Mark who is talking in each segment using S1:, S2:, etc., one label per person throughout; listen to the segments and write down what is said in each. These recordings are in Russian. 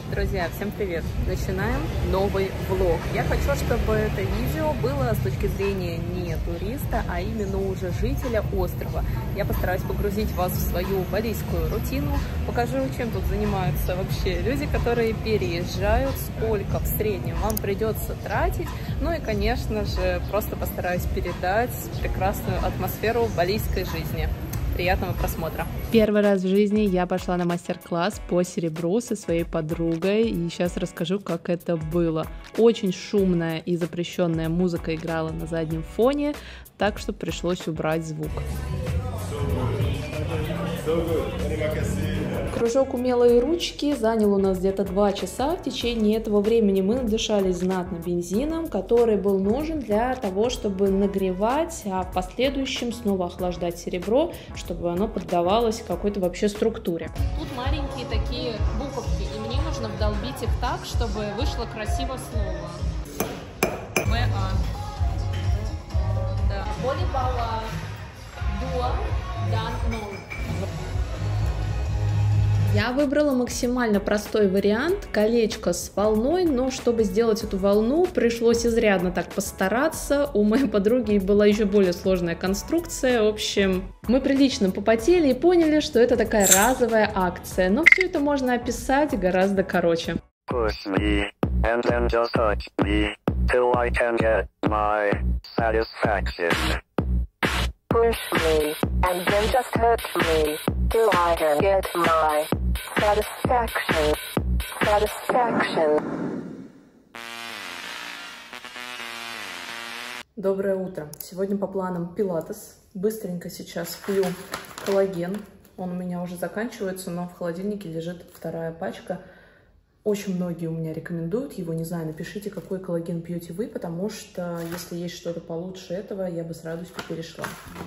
S1: Друзья, всем привет! Начинаем новый влог. Я хочу, чтобы это видео было с точки зрения не туриста, а именно уже жителя острова. Я постараюсь погрузить вас в свою балийскую рутину, покажу, чем тут занимаются вообще люди, которые переезжают, сколько в среднем вам придется тратить. Ну и, конечно же, просто постараюсь передать прекрасную атмосферу балийской жизни. Приятного просмотра!
S2: Первый раз в жизни я пошла на мастер-класс по серебру со своей подругой, и сейчас расскажу, как это было. Очень шумная и запрещенная музыка играла на заднем фоне, так что пришлось убрать звук. Кружок «Умелые ручки» занял у нас где-то 2 часа. В течение этого времени мы надышались знатно бензином, который был нужен для того, чтобы нагревать, а в последующем снова охлаждать серебро, чтобы оно поддавалось какой-то вообще структуре. Тут маленькие такие буковки, и мне нужно вдолбить их так, чтобы вышло красиво слово. ВА. Да. Волейбола. Дуа. Дан. Нол. Я выбрала максимально простой вариант, колечко с волной, но чтобы сделать эту волну, пришлось изрядно так постараться. У моей подруги была еще более сложная конструкция. В общем, мы прилично попотели и поняли, что это такая разовая акция, но все это можно описать гораздо короче.
S3: Push me, and then just touch me, till I can get my satisfaction. Push me, and then just touch me, till I can get my satisfaction.
S2: Доброе утро! Сегодня по планам пилатес. Быстренько сейчас пью коллаген. Он у меня уже заканчивается, но в холодильнике лежит 2-я пачка. Очень многие у меня рекомендуют его, не знаю, напишите, какой коллаген пьете вы, потому что если есть что-то получше этого, я бы с радостью перешла.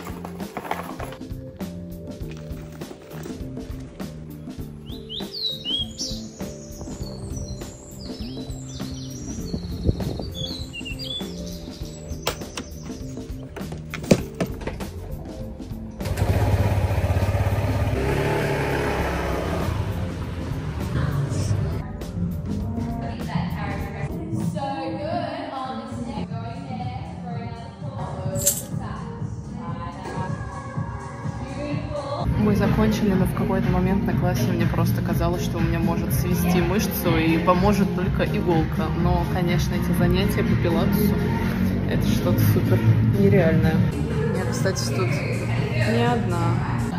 S2: Мы закончили, но в какой-то момент на классе мне просто казалось, что у меня может свести мышцу и поможет только иголка. Но, конечно, эти занятия по пилатесу — это что-то супер нереальное. Я, кстати, тут не одна.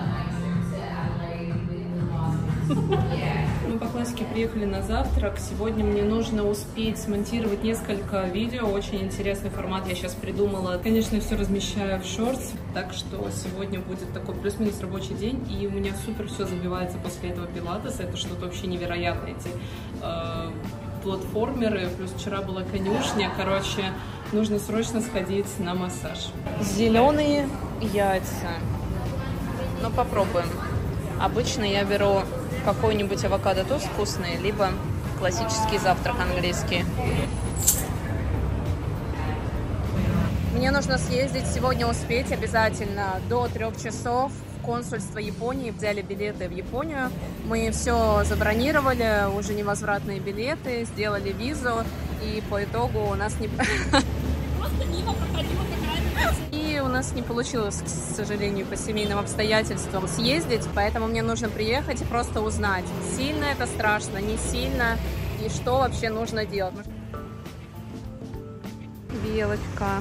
S2: Мы по классике приехали на завтрак. Сегодня мне нужно успеть смонтировать несколько видео. Очень интересный формат я сейчас придумала. Конечно, все размещаю в шортс, так что сегодня будет такой плюс-минус рабочий день. И у меня супер все забивается после этого пилатеса. Это что-то вообще невероятное. Эти платформеры, плюс вчера была конюшня. Короче, нужно срочно сходить на массаж. Зеленые яйца. Ну, попробуем. Обычно я беру какой-нибудь авокадо тост вкусный, либо классический завтрак английский. Мне нужно съездить сегодня, успеть обязательно до 3 часов в консульство Японии. Взяли билеты в Японию. Мы все забронировали, уже невозвратные билеты, сделали визу, и по итогу у нас не... Просто мимо проходила какая-то... И у нас не получилось, к сожалению, по семейным обстоятельствам съездить, поэтому мне нужно приехать и просто узнать, сильно это страшно, не сильно, и что вообще нужно делать. Белочка.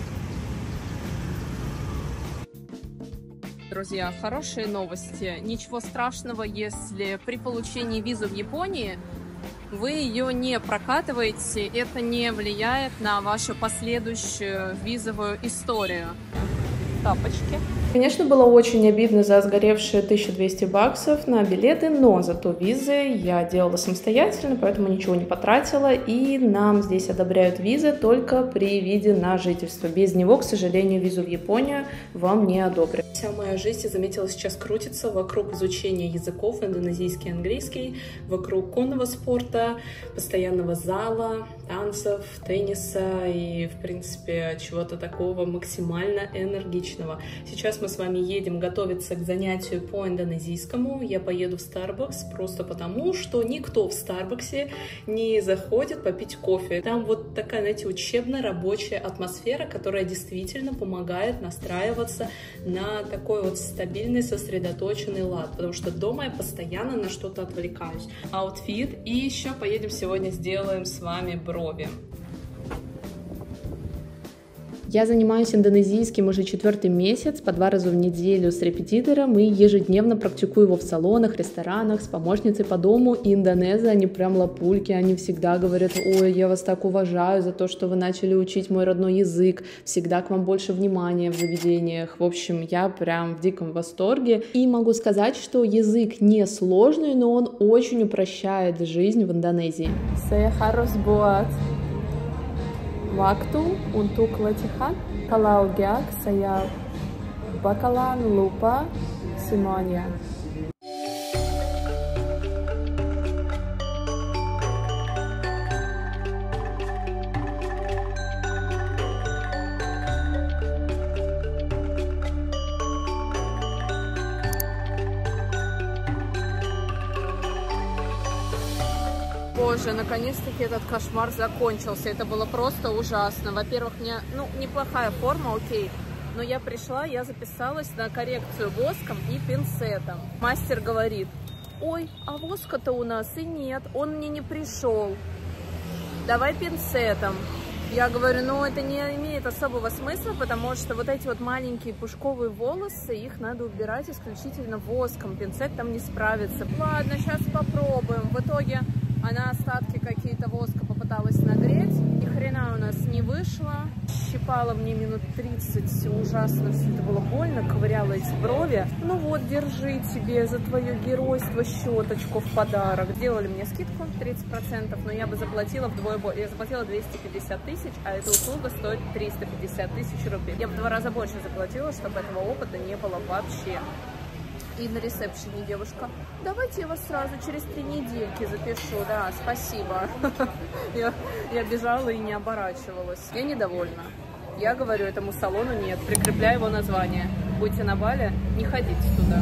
S2: Друзья, хорошие новости. Ничего страшного, если при получении визы в Японии вы ее не прокатываете, это не влияет на вашу последующую визовую историю. Тапочки. Конечно, было очень обидно за сгоревшие 1200 баксов на билеты, но зато визы я делала самостоятельно, поэтому ничего не потратила, и нам здесь одобряют визы только при виде на жительство. Без него, к сожалению, визу в Японию вам не одобрят. Вся моя жизнь, я заметила, сейчас крутится вокруг изучения языков, индонезийский, английский, вокруг конного спорта, постоянного зала, танцев, тенниса и, в принципе, чего-то такого максимально энергичного. Сейчас
S1: мы с вами едем готовиться к занятию по индонезийскому. Я поеду в Starbucks просто потому, что никто в Старбаксе не заходит попить кофе. Там вот такая, знаете, учебная рабочая атмосфера, которая действительно помогает настраиваться на такой вот стабильный, сосредоточенный лад, потому что дома я постоянно на что-то отвлекаюсь. Аутфит, и еще поедем сегодня сделаем с вами брови. Я занимаюсь индонезийским уже 4-й месяц, по 2 раза в неделю с репетитором, и ежедневно практикую его в салонах, ресторанах, с помощницей по дому. И индонезы, они прям лапульки, они всегда говорят: ой, я вас так уважаю за то, что вы начали учить мой родной язык, всегда к вам больше внимания в заведениях. В общем, я прям в диком восторге. И могу сказать, что язык не сложный, но он очень упрощает жизнь в Индонезии. Saya harus buat waktu untuk latihan. Kalau enggak, saya bakalan lupa semuanya.
S2: Боже, наконец-таки этот кошмар закончился. Это было просто ужасно. Во-первых, мне, неплохая форма, окей. Но я пришла, я записалась на коррекцию воском и пинцетом. Мастер говорит: ой, а воска-то у нас и нет, он мне не пришел. Давай пинцетом. Я говорю, это не имеет особого смысла, потому что вот эти вот маленькие пушковые волосы, их надо убирать исключительно воском. Пинцет там не справится. Ладно, сейчас попробуем. В итоге она остатки какие-то воска попыталась нагреть. Ни хрена у нас не вышло. Щипала мне минут 30. Ужасно все это было больно. Ковыряла эти брови. Ну вот, держи тебе за твое геройство щеточку в подарок. Сделали мне скидку 30%, но я бы заплатила вдвое больше. Я заплатила 250 тысяч, а эта услуга стоит 350 тысяч рублей. Я в 2 раза больше заплатила, чтобы этого опыта не было вообще. И на ресепшене девушка: давайте я вас сразу через 3 недельки запишу. Да, спасибо. Я бежала и не оборачивалась. Я недовольна. Я говорю этому салону: нет, прикрепляю его название. Будете на Бали, не ходите туда.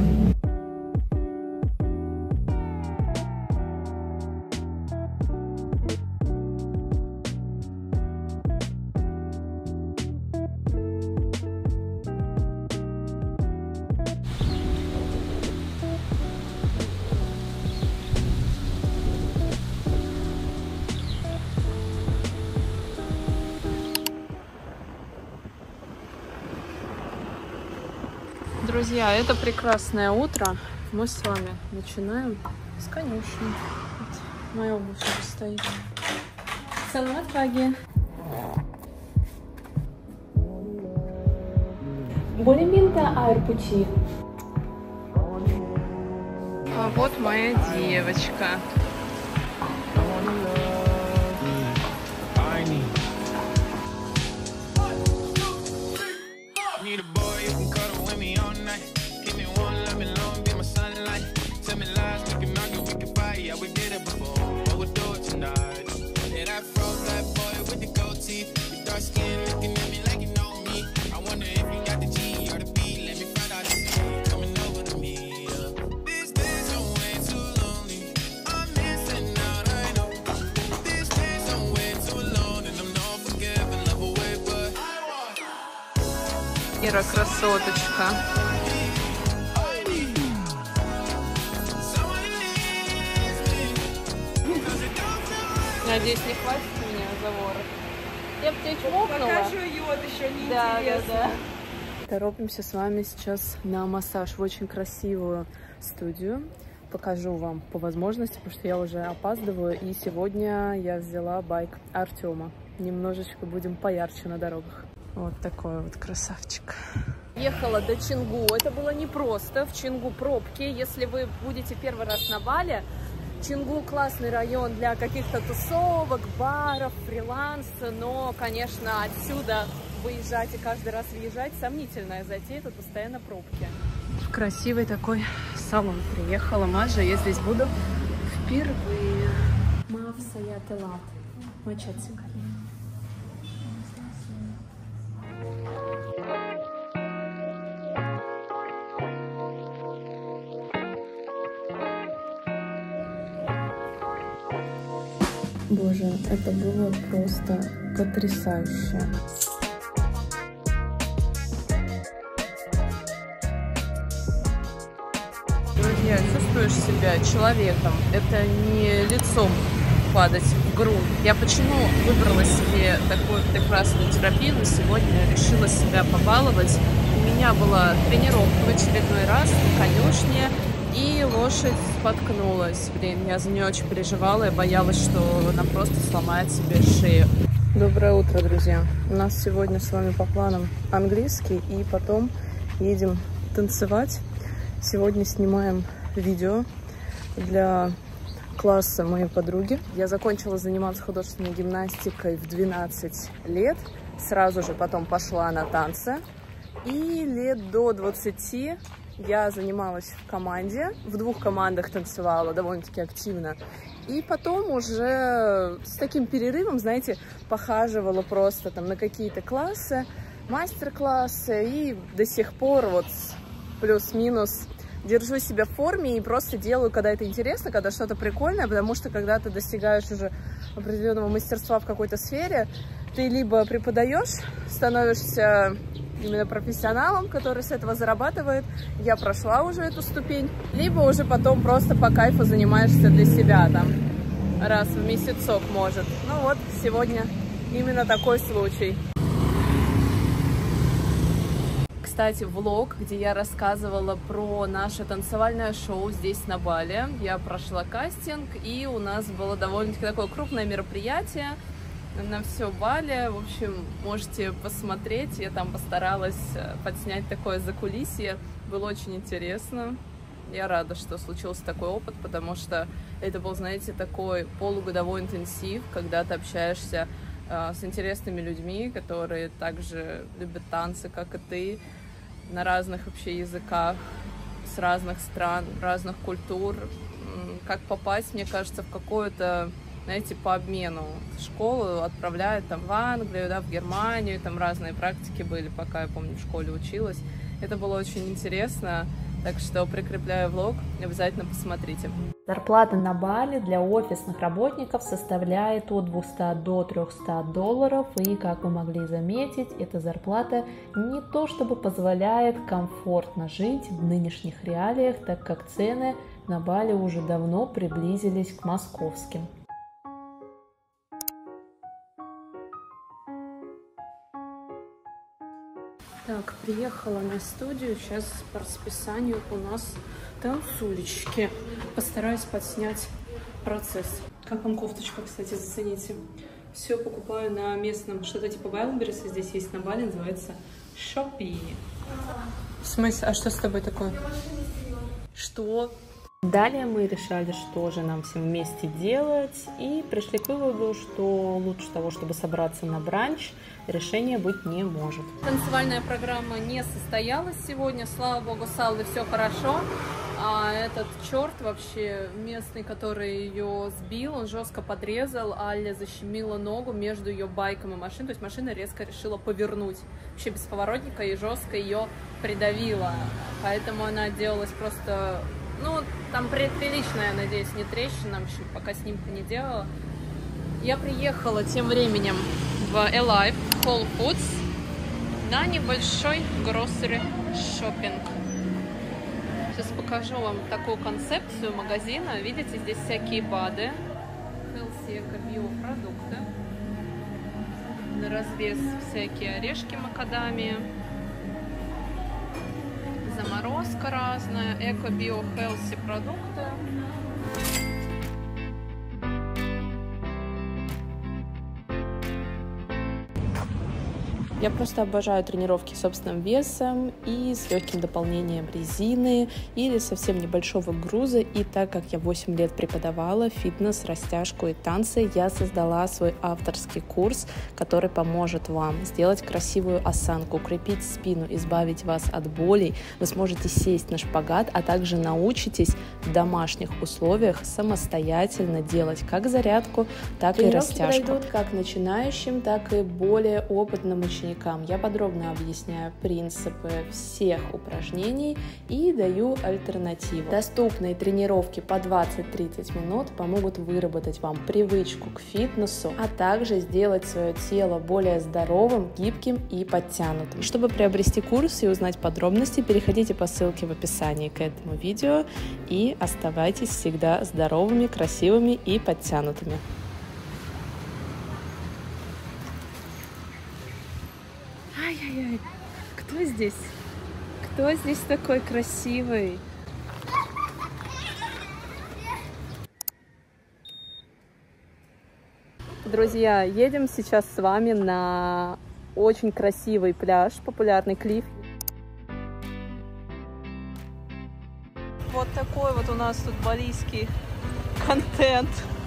S2: Друзья, это прекрасное утро. Мы с вами начинаем с конюшни. Вот моя обувь уже стоит. Салат паги. Более минта air putih. А вот моя девочка. Ира, красоточка. Надеюсь, не хватит меня за ворот. Я бы тебя чмокнула.
S1: Пока жует, еще не интересно.
S2: Да. Торопимся с вами сейчас на массаж в очень красивую студию. Покажу вам по возможности, потому что я уже опаздываю. И сегодня я взяла байк Артема. Немножечко будем поярче на дорогах. Вот такой вот красавчик. Ехала до Чингу. Это было непросто. В Чингу пробки. Если вы будете первый раз на Бали, Чингу классный район для каких-то тусовок, баров, фриланса. Но, конечно, отсюда выезжать и каждый раз въезжать сомнительная затея. Тут постоянно пробки. В красивый такой салон приехала Маджа. Я здесь буду впервые. Maaf saya telat. Macet sekali.
S1: Боже, это было просто потрясающе. Друзья, чувствуешь себя человеком. Это не лицом падать в грунт. Я почему выбрала себе такую прекрасную терапию, но сегодня решила себя побаловать. У меня была тренировка в очередной раз на конюшне, и лошадь споткнулась. Блин, я за нее очень переживала и боялась, что она просто сломает себе шею. Доброе утро, друзья. У нас сегодня с вами по планам английский, и потом едем танцевать. Сегодня снимаем видео для класса моей подруги. Я закончила заниматься художественной гимнастикой в 12 лет. Сразу же потом пошла на танцы. И лет до 20 я занималась в команде. В 2 командах танцевала довольно-таки активно. И потом уже с таким перерывом, знаете, похаживала просто там на какие-то классы, мастер-классы. И до сих пор вот плюс-минус держу себя в форме и просто делаю, когда это интересно, когда что-то прикольное, потому что когда ты достигаешь уже определенного мастерства в какой-то сфере, ты либо преподаешь, становишься именно профессионалом, который с этого зарабатывает, я прошла уже эту ступень, либо уже потом просто по кайфу занимаешься для себя, там, раз в месяцок, может. Ну вот, сегодня именно такой случай. Кстати, влог, где я рассказывала про наше танцевальное шоу здесь, на Бали. Я прошла кастинг, и у нас было довольно-таки такое крупное мероприятие на все Бали. В общем, можете посмотреть. Я там постаралась подснять такое закулисье. Было очень интересно. Я рада, что случился такой опыт, потому что это был, знаете, такой полугодовой интенсив, когда ты общаешься с интересными людьми, которые также любят танцы, как и ты, на разных вообще языках, с разных стран, разных культур. Как попасть, мне кажется, в какое-то, знаете, по обмену. Школу отправляют там в Англию, да, в Германию, там разные практики были, пока, я помню, в школе училась. Это было очень интересно, так что прикрепляю влог, обязательно посмотрите.
S4: Зарплата на Бали для офисных работников составляет от 200 до 300 долларов, и, как вы могли заметить, эта зарплата не то чтобы позволяет комфортно жить в нынешних реалиях, так как цены на Бали уже давно приблизились к московским.
S1: Так, приехала на студию, сейчас по расписанию у нас танцулечки. Постараюсь подснять процесс. Как вам кофточка, кстати, зацените. Все покупаю на местном, что-то типа Wildberries, здесь есть на Бали, называется Shopee. В смысле? А что с тобой такое? Что?
S4: Далее мы решали, что же нам всем вместе делать, и пришли к выводу, что лучше того, чтобы собраться на бранч, решения быть не может.
S2: Танцевальная программа не состоялась сегодня, слава богу, с Аллой все хорошо. А этот черт вообще местный, который ее сбил, он жестко подрезал, Аля защемила ногу между ее байком и машиной, то есть машина резко решила повернуть, вообще без поворотника, и жестко ее придавила, поэтому она отделалась просто, ну, там приличная, я надеюсь, не трещина, в общем, пока снимка не делала. Я приехала тем временем в Alive Whole Foods на небольшой grocery shopping. Сейчас покажу вам такую концепцию магазина. Видите, здесь всякие БАДы, Healthy эко-биопродукты, на развес всякие орешки макадамия, заморозка разная, эко-био-хелси продукты.
S1: Я просто обожаю тренировки с собственным весом и с легким дополнением резины или совсем небольшого груза. И так как я 8 лет преподавала фитнес, растяжку и танцы, я создала свой авторский курс, который поможет вам сделать красивую осанку, укрепить спину, избавить вас от болей. Вы сможете сесть на шпагат, а также научитесь в домашних условиях самостоятельно делать как зарядку, так и растяжку. Тренировки подойдут как начинающим, так и более опытным ученикам.
S4: ученикам я подробно объясняю принципы всех упражнений и даю альтернативу. Доступные тренировки по 20-30 минут помогут выработать вам привычку к фитнесу, а также сделать свое тело более здоровым, гибким и подтянутым. Чтобы приобрести курс и узнать подробности, переходите по ссылке в описании к этому видео и оставайтесь всегда здоровыми, красивыми и подтянутыми.
S2: Ай-яй-яй, кто здесь? Кто здесь такой красивый? Друзья, едем сейчас с вами на очень красивый пляж, популярный Клифф. Вот такой вот у нас тут балийский контент.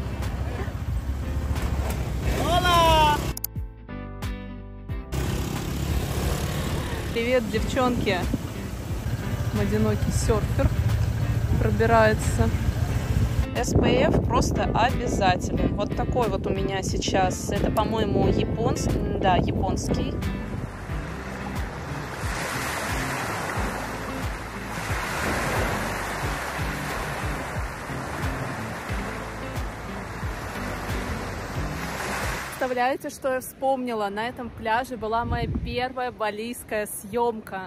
S2: Ола! Привет, девчонки! Одинокий серфер пробирается. SPF просто обязателен. Вот такой вот у меня сейчас. Это, по-моему, японский. Да, японский. Представляете, что я вспомнила? На этом пляже была моя первая балийская съемка.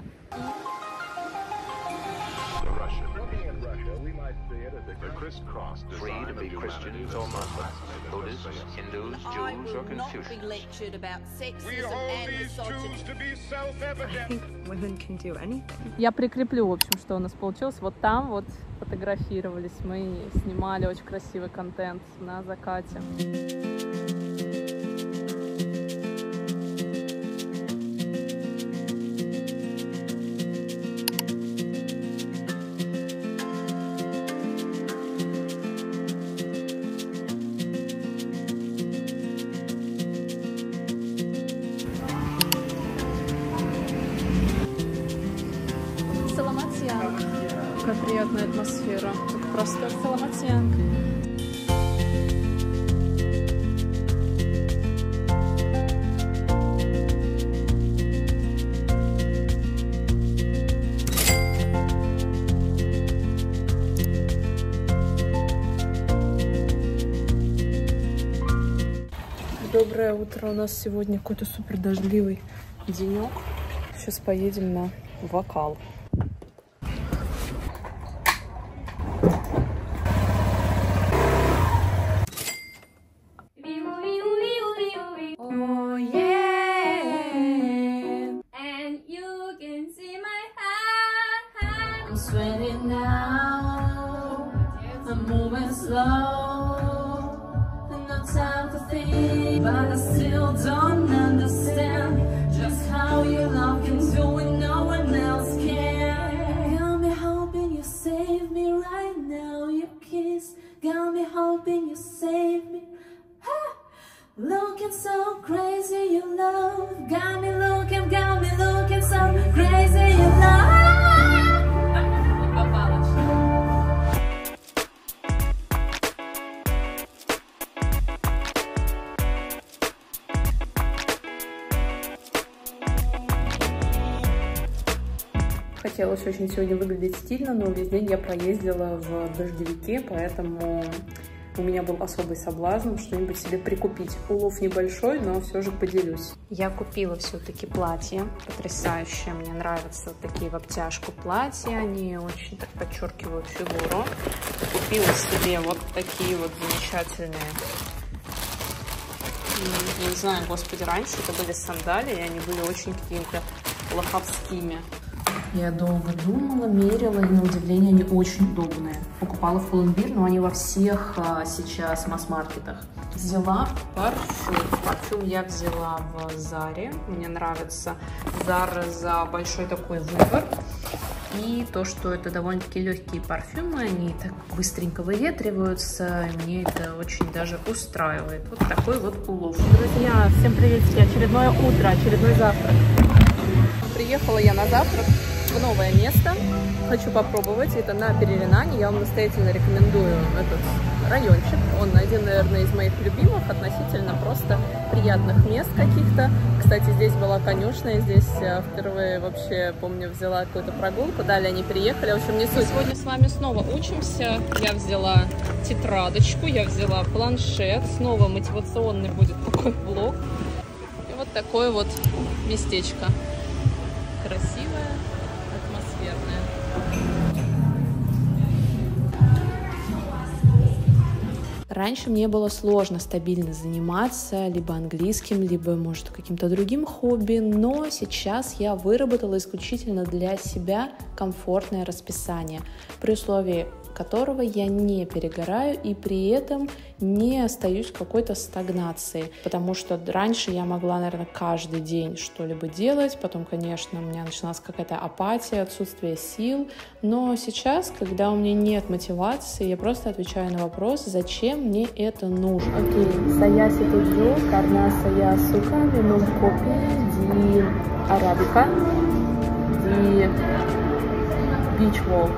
S2: Я прикреплю, в общем, что у нас получилось. Вот там вот фотографировались мы, снимали очень красивый контент на закате. Какая приятная атмосфера. Тут просто Саламатьянка. Доброе утро. У нас сегодня какой-то супер дождливый денек. Сейчас поедем на вокал.
S4: Sweating now, I'm moving slow, and no time to think, but I still don't understand just how your love can do what no one else can. Got me hoping you save me right now, your kiss got me hoping you save me. Looking so crazy, your love got me looking so crazy, your love.
S1: Хотелось очень сегодня выглядеть стильно, но весь день я проездила в дождевике, поэтому у меня был особый соблазн что-нибудь себе прикупить. Улов небольшой, но все же поделюсь. Я купила все-таки платье потрясающее. Мне нравятся вот такие в обтяжку платья, они очень так подчеркивают фигуру. Купила себе вот такие вот замечательные. Я не знаю, господи, раньше это были сандалии, и они были очень какими-то лоховскими. Я долго думала, мерила, и на удивление они очень удобные. Покупала в Pull&Bear, но они во всех сейчас масс-маркетах. Взяла парфюм. Парфюм я взяла в Заре. Мне нравится Зара за большой такой выбор. И то, что это довольно-таки легкие парфюмы, они так быстренько выветриваются, и мне это очень даже устраивает. Вот такой вот улов. Друзья, всем приветики! Очередное утро, очередной завтрак. Приехала я на завтрак. в новое место. Хочу попробовать. Это на Переринане. Я вам настоятельно рекомендую этот райончик. Он один, наверное, из моих любимых относительно просто приятных мест каких-то. Кстати, здесь была конюшня. Здесь впервые вообще, помню, взяла какую-то прогулку. Далее они переехали. В общем, не суть.
S2: Сегодня с вами снова учимся. Я взяла тетрадочку, я взяла планшет. Снова мотивационный будет такой влог. И вот такое вот местечко. Красивое, атмосферное.
S4: Раньше мне было сложно стабильно заниматься либо английским, либо, может, каким-то другим хобби, но сейчас я выработала исключительно для себя комфортное расписание, при условии которого я не перегораю и при этом не остаюсь в какой-то стагнации, потому что раньше я могла, наверное, каждый день что-либо делать, потом, конечно, у меня начиналась какая-то apатия, отсутствие сил, но сейчас, когда у меня нет мотивации, я просто отвечаю на вопрос, зачем мне это нужно. Окей, saya setuju karena saya suka minum kopi di Arabica, di Beach Walk.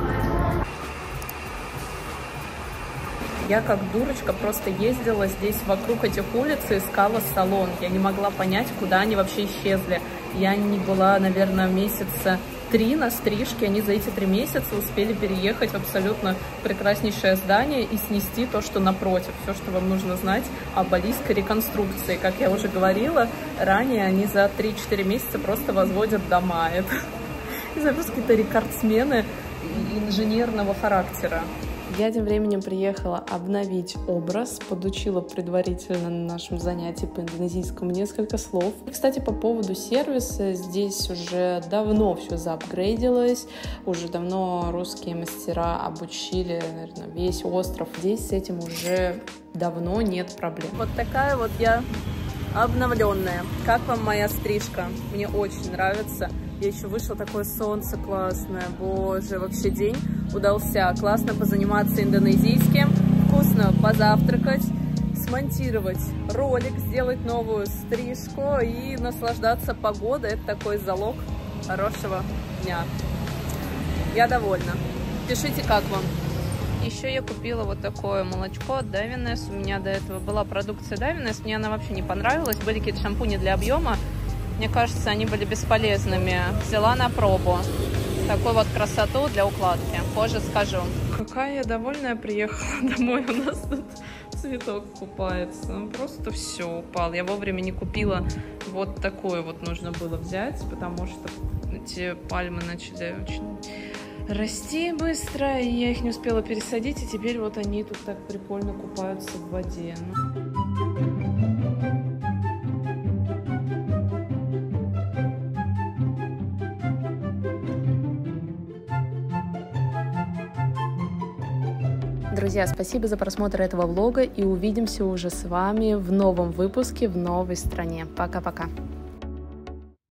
S1: Я как дурочка просто ездила здесь вокруг этих улиц и искала салон. Я не могла понять, куда они вообще исчезли. Я не была, наверное, месяца 3 на стрижке. Они за эти 3 месяца успели переехать в абсолютно прекраснейшее здание и снести то, что напротив. Все, что вам нужно знать об алийской реконструкции. Как я уже говорила, ранее они за 3-4 месяца просто возводят дома. Это, не знаю, просто какие-то рекордсмены инженерного характера.
S4: Я тем временем приехала обновить образ, подучила предварительно на нашем занятии по индонезийскому несколько слов. И, кстати, по поводу сервиса, здесь уже давно все заапгрейдилось, уже давно русские мастера обучили, наверное, весь остров. Здесь с этим уже давно нет проблем.
S1: Вот такая вот я обновленная. Как вам моя стрижка? Мне очень нравится. И еще вышло такое солнце классное. Боже, вообще день удался. Классно позаниматься индонезийским, вкусно позавтракать, смонтировать ролик, сделать новую стрижку и наслаждаться погодой. Это такой залог хорошего дня. Я довольна. Пишите, как вам.
S2: Еще я купила вот такое молочко от Davines. У меня до этого была продукция Davines. Мне она вообще не понравилась. Были какие-то шампуни для объема. Мне кажется, они были бесполезными. Взяла на пробу. Такую вот красоту для укладки. Позже скажу. Какая я довольная приехала домой. У нас тут цветок купается. Просто все упал. Я вовремя не купила вот такое вот нужно было взять, потому что эти пальмы начали очень расти быстро, и я их не успела пересадить, и теперь вот они тут так прикольно купаются в воде.
S4: Друзья, спасибо за просмотр этого влога, и увидимся уже с вами в новом выпуске в новой стране. Пока-пока!